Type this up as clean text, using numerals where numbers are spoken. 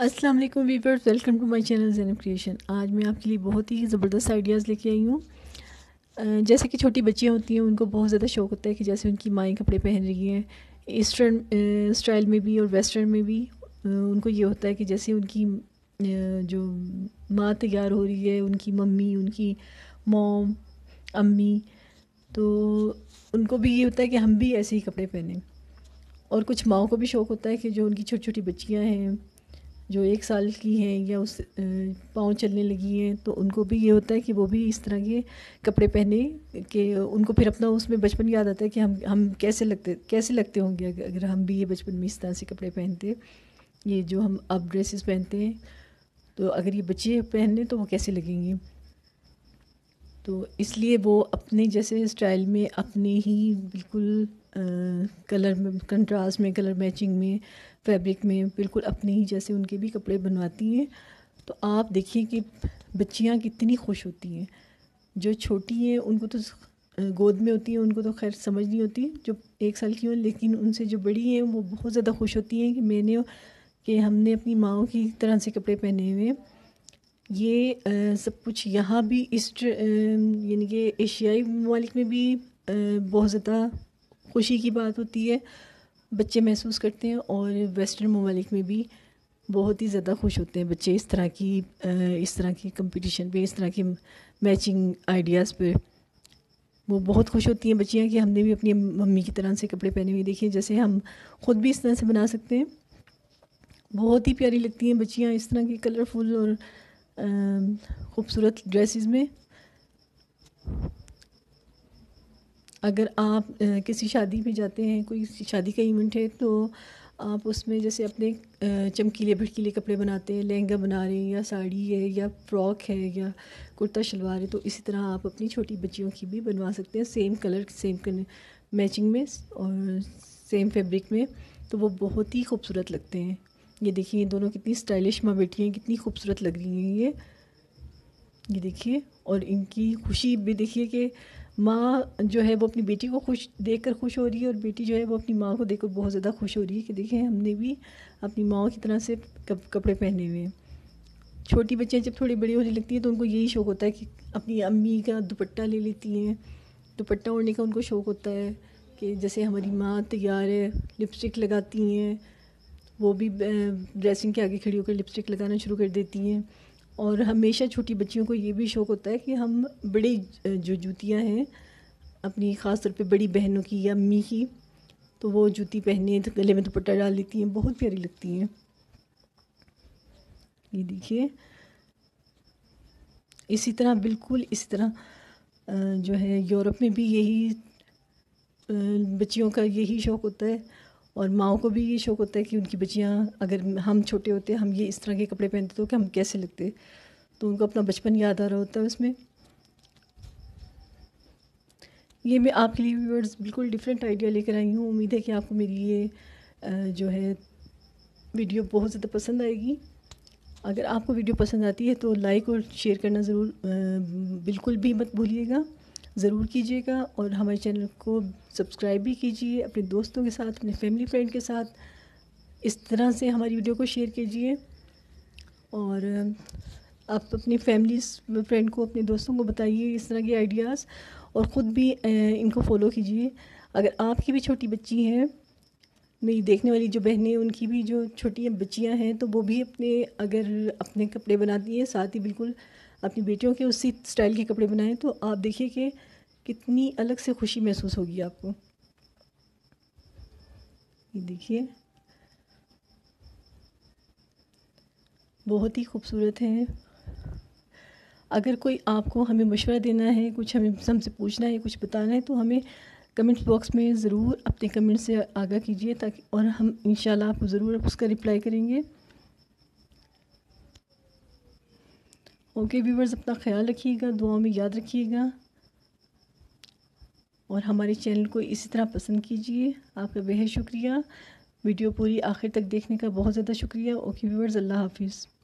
السلام علیکم viewers, welcome to my channel Zainab creation. آج میں آپ کے لیے بہت ہی زبردست آئیڈیاز لے کے آئی ہوں۔ جیسے کہ چھوٹی بچیاں ہوتی ہیں، ان کو بہت زیادہ شوق ہوتا ہے کہ جیسے ان کی مائیں کپڑے پہن رہی ہیں، ایسٹرن اسٹائل میں بھی اور ویسٹرن میں بھی۔ ان کو یہ ہوتا ہے کہ جیسے ان کی جو ماں تیار ہو رہی ہے، ان کی ممی، ان کی موم، امی، تو ان کو بھی یہ ہوتا ہے کہ ہم بھی ایسے ہی کپڑے پہنیں۔ اور کچھ ماؤں کو بھی شوق ہوتا ہے کہ جو ان کی چھوٹی چھوٹی بچیاں ہیں، جو 1 سال کی ہیں یا اس پاؤں چلنے لگی ہیں، تو ان کو بھی یہ ہوتا ہے کہ وہ بھی اس طرح کے کپڑے پہنے کہ ان کو پھر اپنا اس میں بچپن یاد آتا ہے کہ ہم کیسے لگتے ہوں گے اگر ہم بھی یہ بچپن میں اس طرح سے کپڑے پہنتے، یہ جو ہم اب ڈریسز پہنتے ہیں، تو اگر یہ بچے پہن لیں تو وہ کیسے لگیں گے۔ تو اس لیے وہ اپنے جیسے اسٹائل میں، اپنے ہی بالکل کلر میں، کنٹراسٹ میں، کلر میچنگ میں، فیبرک میں، بالکل اپنے ہی جیسے ان کے بھی کپڑے بنواتی ہیں۔ تو آپ دیکھیں کہ بچیاں کتنی خوش ہوتی ہیں۔ جو چھوٹی ہیں ان کو تو گود میں ہوتی ہیں، ان کو تو خیر سمجھ نہیں ہوتی جو 1 سال کی ہوں، لیکن ان سے جو بڑی ہیں وہ بہت زیادہ خوش ہوتی ہیں کہ ہم نے اپنی ماؤں کی طرح سے کپڑے پہنے ہوئے ہیں۔ یہ سب کچھ یہاں بھی یعنی کہ ایشیائی ممالک میں بھی بہت زیادہ خوشی کی بات ہوتی ہے، بچے محسوس کرتے ہیں، اور ویسٹرن ممالک میں بھی بہت ہی زیادہ خوش ہوتے ہیں بچے اس طرح کی کمپٹیشن پہ، اس طرح کی میچنگ آئیڈیاز پہ۔ وہ بہت خوش ہوتی ہیں بچیاں کہ ہم نے بھی اپنی ممی کی طرح سے کپڑے پہنے ہوئے دیکھیں، جیسے ہم خود بھی اس طرح سے بنا سکتے ہیں۔ بہت ہی پیاری لگتی ہیں بچیاں اس طرح کی کلرفل اور خوبصورت ڈریسز میں۔ اگر آپ کسی شادی میں جاتے ہیں، کوئی شادی کا ایونٹ ہے، تو آپ اس میں جیسے اپنے چمکیلے بھڑکیلے کپڑے بناتے ہیں، لہنگا بنا رہے ہیں، یا ساڑی ہے، یا فراک ہے، یا کرتا شلوار ہے، تو اسی طرح آپ اپنی چھوٹی بچیوں کی بھی بنوا سکتے ہیں، سیم کلر، سیم میچنگ میں اور سیم فیبرک میں، تو وہ بہت ہی خوبصورت لگتے ہیں۔ یہ دیکھیے، یہ دونوں کتنی اسٹائلش ماں بیٹی ہیں، کتنی خوبصورت لگ رہی ہیں یہ دیکھیے۔ اور ان کی خوشی بھی دیکھیے کہ ماں جو ہے وہ اپنی بیٹی کو دیکھ کر خوش ہو رہی ہے، اور بیٹی جو ہے وہ اپنی ماں کو دیکھ کر بہت زیادہ خوش ہو رہی ہے کہ دیکھیں ہم نے بھی اپنی ماں کی طرح سے کپڑے پہنے ہوئے ہیں۔ چھوٹی بچیاں جب تھوڑی بڑی ہونے لگتی ہیں تو ان کو یہی شوق ہوتا ہے کہ اپنی امی کا دوپٹہ لے لیتی ہیں، دوپٹہ اوڑھنے کا ان کو شوق ہوتا ہے کہ جیسے ہماری ماں تیار ہے، لپسٹک لگاتی ہیں، وہ بھی ڈریسنگ کے آگے کھڑی ہو کر لپسٹک لگانا شروع کر دیتی ہیں۔ اور ہمیشہ چھوٹی بچیوں کو یہ بھی شوق ہوتا ہے کہ ہم بڑی جو جوتیاں ہیں اپنی، خاص طور پہ بڑی بہنوں کی یا امی کی، تو وہ جوتی پہنے، گلے میں دوپٹہ ڈال لیتی ہیں، بہت پیاری لگتی ہیں۔ یہ دیکھیے، اسی طرح بالکل اسی طرح جو ہے یورپ میں بھی یہی بچیوں کا یہی شوق ہوتا ہے، اور ماؤں کو بھی یہ شوق ہوتا ہے کہ ان کی بچیاں، اگر ہم چھوٹے ہوتے ہم یہ اس طرح کے کپڑے پہنتے تو کہ ہم کیسے لگتے، تو ان کو اپنا بچپن یاد آ رہا ہوتا ہے اس میں۔ یہ میں آپ کے لیے ویورز بالکل ڈیفرنٹ آئیڈیا لے کر آئی ہوں۔ امید ہے کہ آپ کو میری یہ جو ہے ویڈیو بہت زیادہ پسند آئے گی۔ اگر آپ کو ویڈیو پسند آتی ہے تو لائک اور شیئر کرنا ضرور بالکل بھی مت بھولیے گا، ضرور کیجیے گا، اور ہمارے چینل کو سبسکرائب بھی کیجیے، اپنے دوستوں کے ساتھ، اپنے فیملی فرینڈ کے ساتھ اس طرح سے ہماری ویڈیو کو شیئر کیجیے، اور آپ اپنی فیملیز فرینڈ کو، اپنے دوستوں کو بتائیے اس طرح کے آئیڈیاز، اور خود بھی ان کو فالو کیجیے۔ اگر آپ کی بھی چھوٹی بچی ہیں، میری دیکھنے والی جو بہنیں، ان کی بھی جو چھوٹی بچیاں ہیں، تو وہ بھی اگر اپنے کپڑے بناتی ہیں، ساتھ ہی بالکل اپنی بیٹیوں کے اسی اسٹائل کے کپڑے بنائیں، تو آپ دیکھیے کہ کتنی الگ سے خوشی محسوس ہوگی آپ کو۔ یہ دیکھیے، بہت ہی خوبصورت ہیں۔ اگر کوئی آپ کو ہمیں مشورہ دینا ہے، کچھ ہم سے پوچھنا ہے، کچھ بتانا ہے، تو ہمیں کمنٹس باکس میں ضرور اپنے کمنٹ سے آگاہ کیجیے، تاکہ اور ہم انشاءاللہ آپ کو ضرور اس کا رپلائی کریں گے۔ اوکے ویورز، اپنا خیال رکھیے گا، دعاؤں میں یاد رکھیے گا، اور ہمارے چینل کو اسی طرح پسند کیجیے۔ آپ کا بہت شکریہ، ویڈیو پوری آخر تک دیکھنے کا بہت زیادہ شکریہ۔ اوکے ویورز، اللہ حافظ۔